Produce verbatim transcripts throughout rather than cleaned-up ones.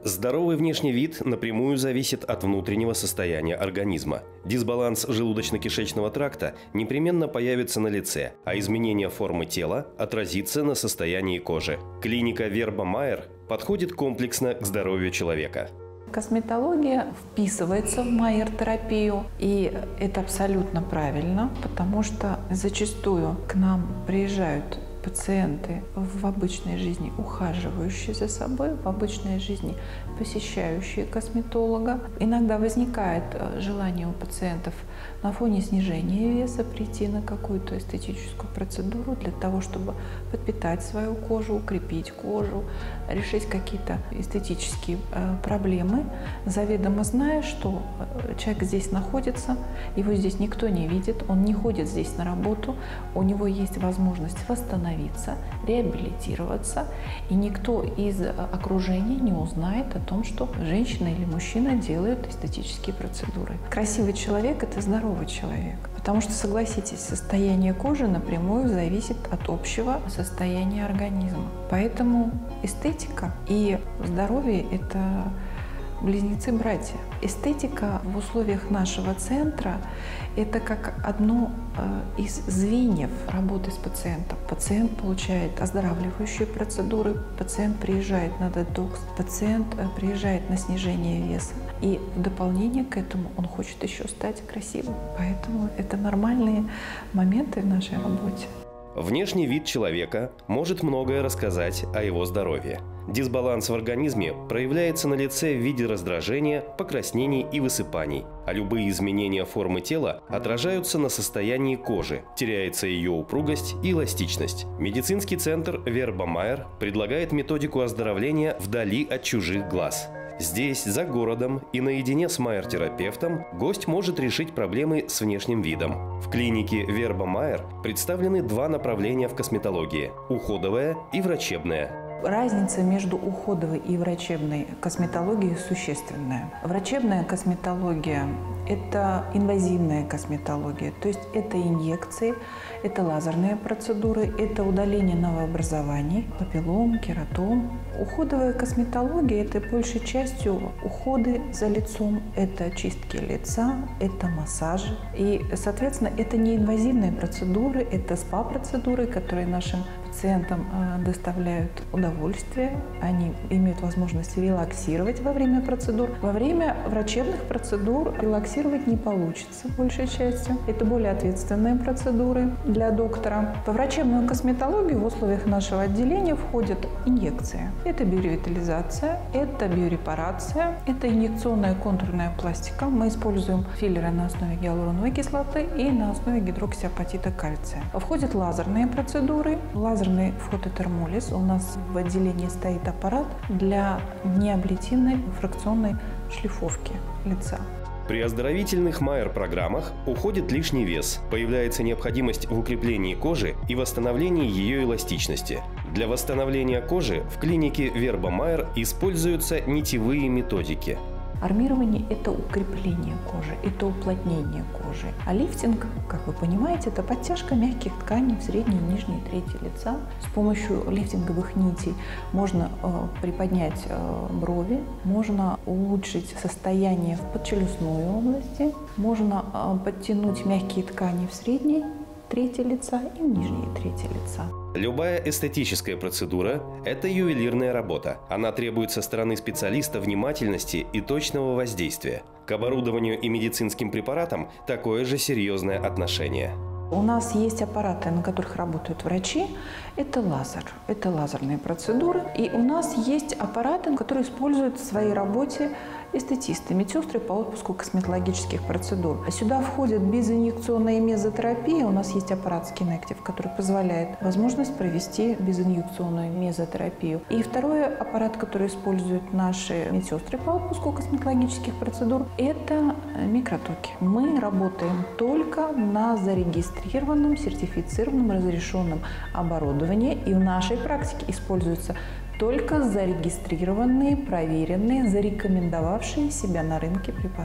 Здоровый внешний вид напрямую зависит от внутреннего состояния организма. Дисбаланс желудочно-кишечного тракта непременно появится на лице, а изменение формы тела отразится на состоянии кожи. Клиника Верба Майер подходит комплексно к здоровью человека. Косметология вписывается в Майер-терапию, и это абсолютно правильно, потому что зачастую к нам приезжают пациенты в обычной жизни, ухаживающие за собой, в обычной жизни посещающие косметолога. Иногда возникает желание у пациентов на фоне снижения веса прийти на какую-то эстетическую процедуру для того, чтобы подпитать свою кожу, укрепить кожу, решить какие-то эстетические проблемы, заведомо зная, что человек здесь находится, его здесь никто не видит, он не ходит здесь на работу, у него есть возможность восстановиться, реабилитироваться, и никто из окружения не узнает о том, что женщина или мужчина делают эстетические процедуры. Красивый человек – это здоровый человек, потому что, согласитесь, состояние кожи напрямую зависит от общего состояния организма. Поэтому эстетика и здоровье – это близнецы-братья. Эстетика в условиях нашего центра – это как одно э, из звеньев работы с пациентом. Пациент получает оздоравливающие процедуры, пациент приезжает на детокс, пациент э, приезжает на снижение веса. И в дополнение к этому он хочет еще стать красивым. Поэтому это нормальные моменты в нашей работе. Внешний вид человека может многое рассказать о его здоровье. Дисбаланс в организме проявляется на лице в виде раздражения, покраснений и высыпаний, а любые изменения формы тела отражаются на состоянии кожи, теряется ее упругость и эластичность. Медицинский центр Верба Майер предлагает методику оздоровления вдали от чужих глаз. Здесь, за городом и наедине с майер-терапевтом, гость может решить проблемы с внешним видом. В клинике Верба Майер представлены два направления в косметологии – уходовая и врачебная. Разница между уходовой и врачебной косметологией существенная. Врачебная косметология – это инвазивная косметология, то есть это инъекции, это лазерные процедуры, это удаление новообразований, папиллом, кератом. Уходовая косметология – это большей частью уходы за лицом, это чистки лица, это массажи. И, соответственно, это не инвазивные процедуры, это спа-процедуры, которые нашим пациентам доставляют удовольствие, они имеют возможность релаксировать во время процедур. Во время врачебных процедур релаксировать не получится большей частью. Это более ответственные процедуры для доктора. Во врачебную косметологию в условиях нашего отделения входят инъекции. Это биоревитализация, это биорепарация, это инъекционная контурная пластика. Мы используем филлеры на основе гиалуроновой кислоты и на основе гидроксиапатита кальция. Входят лазерные процедуры, лазерный фототермолиз. У нас в отделении стоит аппарат для неаблитивной фракционной шлифовки лица. При оздоровительных майер-программах уходит лишний вес, появляется необходимость в укреплении кожи и восстановлении ее эластичности. Для восстановления кожи в клинике Верба Майер используются нитевые методики. Армирование – это укрепление кожи, это уплотнение кожи. А лифтинг, как вы понимаете, это подтяжка мягких тканей в средней и нижней трети лица. С помощью лифтинговых нитей можно э, приподнять э, брови, можно улучшить состояние в подчелюстной области, можно э, подтянуть мягкие ткани в средней трети лица и в нижней трети лица. Любая эстетическая процедура – это ювелирная работа. Она требует со стороны специалиста внимательности и точного воздействия. К оборудованию и медицинским препаратам такое же серьезное отношение. У нас есть аппараты, на которых работают врачи. Это лазер, это лазерные процедуры. И у нас есть аппараты, которые используют в своей работе эстетисты, медсестры по отпуску косметологических процедур. Сюда входит безинъекционная мезотерапия. У нас есть аппарат Skinactive, который позволяет возможность провести безинъекционную мезотерапию. И второй аппарат, который используют наши медсестры по отпуску косметологических процедур, это микротоки. Мы работаем только на зарегистрированном, сертифицированном, разрешенном оборудовании. И в нашей практике используются только зарегистрированные, проверенные, зарекомендовавшие себя на рынке препараты.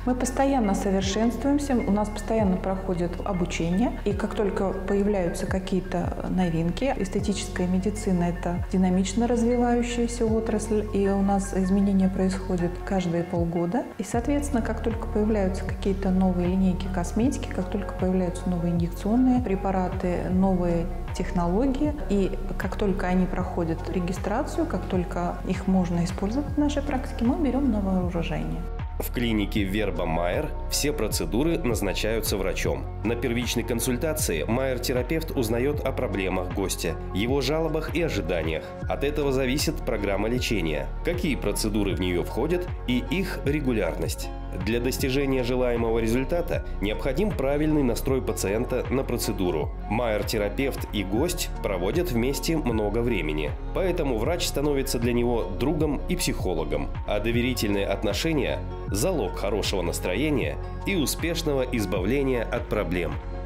Мы постоянно совершенствуемся, у нас постоянно проходит обучение, и как только появляются какие-то новинки, эстетическая медицина – это динамично развивающаяся отрасль, и у нас изменения происходят каждые полгода. И, соответственно, как только появляются какие-то новые линейки косметики, как только появляются новые инъекционные препараты, новые технологии, и как только они проходят регистрацию, как только их можно использовать в нашей практике, мы берем на вооружение. В клинике Верба Майер все процедуры назначаются врачом. На первичной консультации майер-терапевт узнает о проблемах гостя, его жалобах и ожиданиях. От этого зависит программа лечения, какие процедуры в нее входят и их регулярность. Для достижения желаемого результата необходим правильный настрой пациента на процедуру. Майер-терапевт и гость проводят вместе много времени, поэтому врач становится для него другом и психологом, а доверительные отношения – залог хорошего настроения и успешного избавления от проблем.